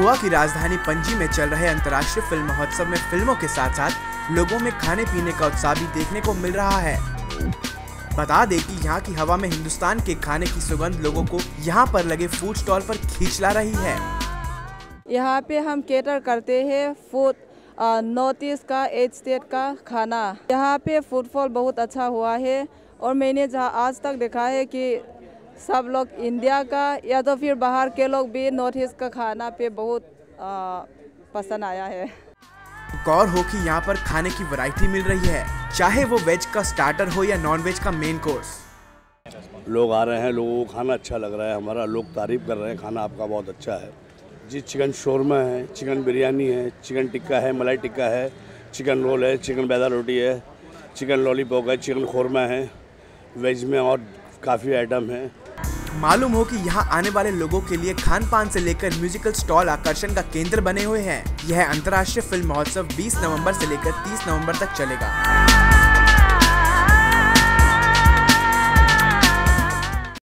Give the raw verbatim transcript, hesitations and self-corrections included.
गोवा की राजधानी पणजी में चल रहे अंतर्राष्ट्रीय फिल्म महोत्सव में फिल्मों के साथ साथ लोगों में खाने पीने का उत्साह भी देखने को मिल रहा है। बता दें कि यहाँ की हवा में हिंदुस्तान के खाने की सुगंध लोगों को यहाँ पर लगे फूड स्टॉल पर खींच ला रही है। यहाँ पे हम केटर करते हैं फूड नॉर्थ ईस्ट का, एट स्टेट का खाना। यहाँ पे फुटफॉल बहुत अच्छा हुआ है और मैंने जहाँ आज तक देखा है कि सब लोग इंडिया का या तो फिर बाहर के लोग भी नॉर्थ ईस्ट का खाना पे बहुत आ, पसंद आया है। गौर हो कि यहाँ पर खाने की वैरायटी मिल रही है, चाहे वो वेज का स्टार्टर हो या नॉन वेज का मेन कोर्स। लोग आ रहे हैं, लोगों को खाना अच्छा लग रहा है, हमारा लोग तारीफ कर रहे हैं, खाना आपका बहुत अच्छा है जी। चिकन शोरमा है, चिकन बिरयानी है, चिकन टिक्का है, मलाई टिक्का है, चिकन रोल है, चिकन बैदा रोटी है, चिकन लॉलीपॉप है, चिकन खोरमा है, वेज में और काफ़ी आइटम है। मालूम हो कि यहाँ आने वाले लोगों के लिए खान पान से लेकर म्यूजिकल स्टॉल आकर्षण का केंद्र बने हुए हैं। यह अंतर्राष्ट्रीय फिल्म महोत्सव बीस नवंबर से लेकर तीस नवंबर तक चलेगा।